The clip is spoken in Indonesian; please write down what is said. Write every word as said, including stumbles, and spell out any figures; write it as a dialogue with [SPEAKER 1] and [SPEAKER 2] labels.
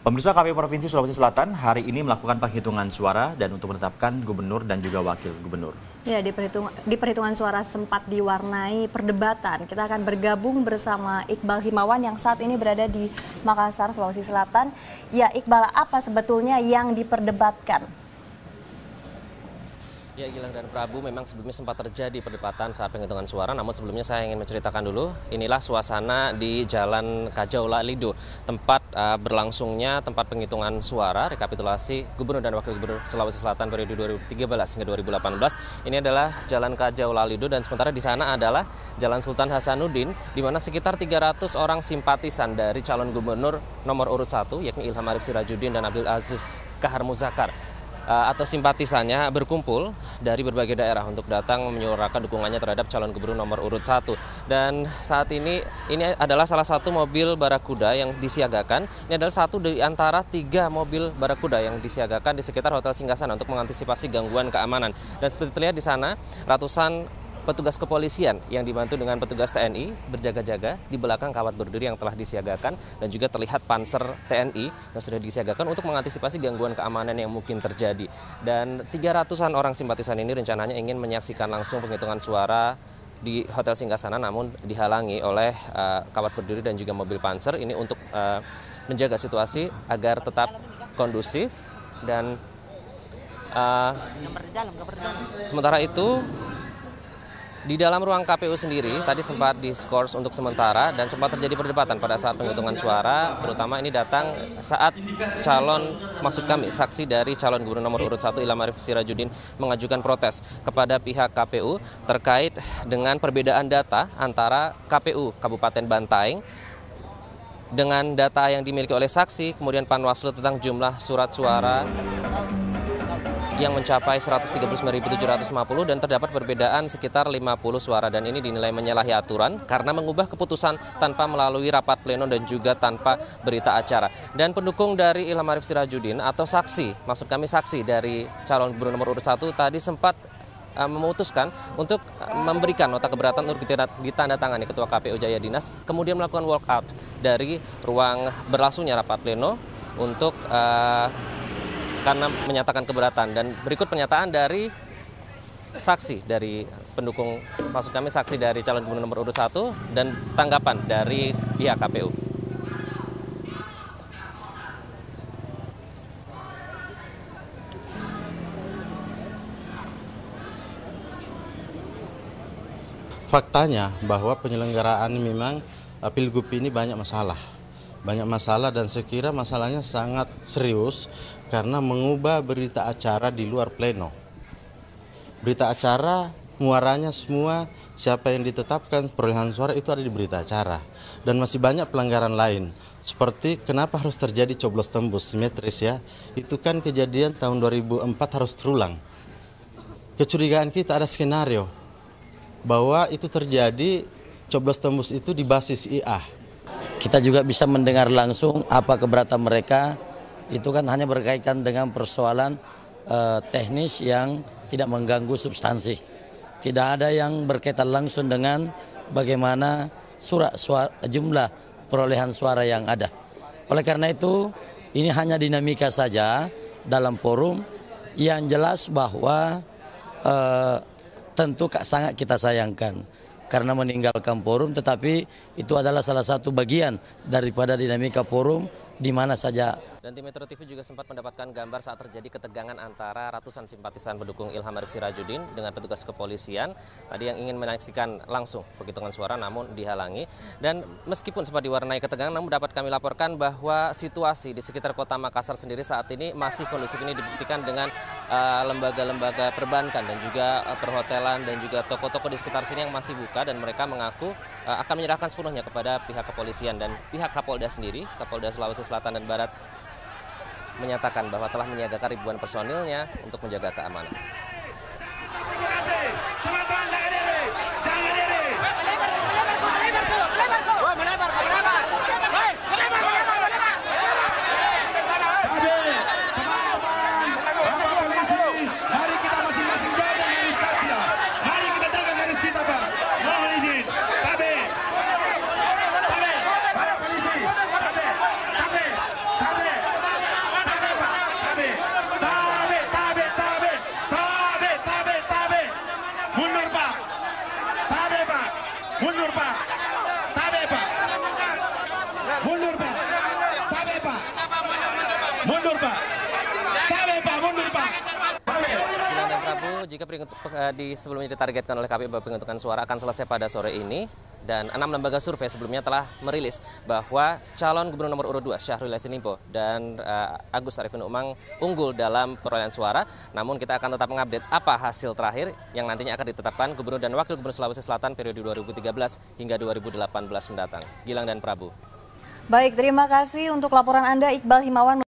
[SPEAKER 1] Pemirsa, K P U Provinsi Sulawesi Selatan hari ini melakukan penghitungan suara dan untuk menetapkan gubernur dan juga wakil gubernur.
[SPEAKER 2] Ya, di, perhitung, di perhitungan suara sempat diwarnai perdebatan. Kita akan bergabung bersama Iqbal Himawan yang saat ini berada di Makassar, Sulawesi Selatan. Ya, Iqbal, apa sebetulnya yang diperdebatkan?
[SPEAKER 3] Ya, Gilang dan Prabu, memang sebelumnya sempat terjadi perdebatan saat penghitungan suara. Namun sebelumnya saya ingin menceritakan dulu, inilah suasana di Jalan Kajau Lalido, tempat uh, berlangsungnya tempat penghitungan suara rekapitulasi Gubernur dan Wakil Gubernur Sulawesi Selatan periode dua ribu tiga belas hingga dua ribu delapan belas. Ini adalah Jalan Kajau Lalido dan sementara di sana adalah Jalan Sultan Hasanuddin, di mana sekitar tiga ratus orang simpatisan dari calon gubernur nomor urut satu, yakni Ilham Arif Sirajuddin dan Abdul Aziz Kahar Muzakar, atau simpatisannya berkumpul dari berbagai daerah untuk datang menyuarakan dukungannya terhadap calon gubernur nomor urut satu. Dan saat ini ini adalah salah satu mobil Barakuda yang disiagakan. Ini adalah satu dari antara tiga mobil Barakuda yang disiagakan di sekitar Hotel Singgasana untuk mengantisipasi gangguan keamanan. Dan seperti terlihat di sana, ratusan petugas kepolisian yang dibantu dengan petugas T N I berjaga-jaga di belakang kawat berduri yang telah disiagakan, dan juga terlihat panser T N I yang sudah disiagakan untuk mengantisipasi gangguan keamanan yang mungkin terjadi. Dan tiga ratusan orang simpatisan ini rencananya ingin menyaksikan langsung penghitungan suara di Hotel Singgasana, namun dihalangi oleh uh, kawat berduri dan juga mobil panser ini untuk uh, menjaga situasi agar tetap kondusif. Dan uh, sementara itu, di dalam ruang K P U sendiri tadi sempat diskors untuk sementara dan sempat terjadi perdebatan pada saat penghitungan suara, terutama ini datang saat calon, maksud kami saksi dari calon gubernur nomor urut satu Ilham Arif Sirajuddin mengajukan protes kepada pihak K P U terkait dengan perbedaan data antara K P U Kabupaten Bantaeng dengan data yang dimiliki oleh saksi, kemudian Panwaslu tentang jumlah surat suara yang mencapai seratus tiga puluh sembilan ribu tujuh ratus lima puluh dan terdapat perbedaan sekitar lima puluh suara, dan ini dinilai menyalahi aturan karena mengubah keputusan tanpa melalui rapat pleno dan juga tanpa berita acara. Dan pendukung dari Ilham Arif Sirajuddin atau saksi, maksud kami saksi dari calon gubernur nomor urut satu tadi sempat uh, memutuskan untuk uh, memberikan nota keberatan untuk ditandatangani Ketua K P U Jaya Dinas, kemudian melakukan walkout dari ruang berlangsungnya rapat pleno untuk uh, karena menyatakan keberatan. Dan berikut pernyataan dari saksi dari pendukung, maksud kami saksi dari calon gubernur nomor urut satu, dan tanggapan dari pihak K P U.
[SPEAKER 4] Faktanya bahwa penyelenggaraan memang Pilgub ini banyak masalah. Banyak masalah dan saya kira masalahnya sangat serius karena mengubah berita acara di luar pleno. Berita acara muaranya semua siapa yang ditetapkan perolehan suara itu ada di berita acara. Dan masih banyak pelanggaran lain. Seperti kenapa harus terjadi coblos tembus simetris ya. Itu kan kejadian tahun dua ribu empat harus terulang. Kecurigaan kita ada skenario bahwa itu terjadi coblos tembus itu di basis I A.
[SPEAKER 5] Kita juga bisa mendengar langsung apa keberatan mereka, itu kan hanya berkaitan dengan persoalan uh, teknis yang tidak mengganggu substansi. Tidak ada yang berkaitan langsung dengan bagaimana surat suara, jumlah perolehan suara yang ada. Oleh karena itu, ini hanya dinamika saja dalam forum yang jelas bahwa uh, tentu sangat kita sayangkan karena meninggalkan forum, tetapi itu adalah salah satu bagian daripada dinamika forum di mana saja.
[SPEAKER 3] Dan tim Metro T V juga sempat mendapatkan gambar saat terjadi ketegangan antara ratusan simpatisan pendukung Ilham Arif Sirajuddin dengan petugas kepolisian tadi yang ingin menyaksikan langsung penghitungan suara namun dihalangi. Dan meskipun sempat diwarnai ketegangan, namun dapat kami laporkan bahwa situasi di sekitar kota Makassar sendiri saat ini masih kondusif. Ini dibuktikan dengan lembaga-lembaga uh, perbankan dan juga uh, perhotelan dan juga toko-toko di sekitar sini yang masih buka, dan mereka mengaku uh, akan menyerahkan sepenuhnya kepada pihak kepolisian. Dan pihak Kapolda sendiri, Kapolda Sulawesi Selatan dan Barat, menyatakan bahwa telah menyiagakan ribuan personilnya untuk menjaga keamanan. penghut- pe- di sebelumnya ditargetkan oleh K P U bahwa penghitungan suara akan selesai pada sore ini. Dan enam lembaga survei sebelumnya telah merilis bahwa calon gubernur nomor urut dua Syahrul Yassin Limpo dan uh, Agus Harimurti Nugroho unggul dalam perolehan suara. Namun kita akan tetap mengupdate apa hasil terakhir yang nantinya akan ditetapkan gubernur dan wakil gubernur Sulawesi Selatan periode dua ribu tiga belas hingga dua ribu delapan belas mendatang. Gilang dan Prabu.
[SPEAKER 2] Baik, terima kasih untuk laporan Anda Iqbal Himawan.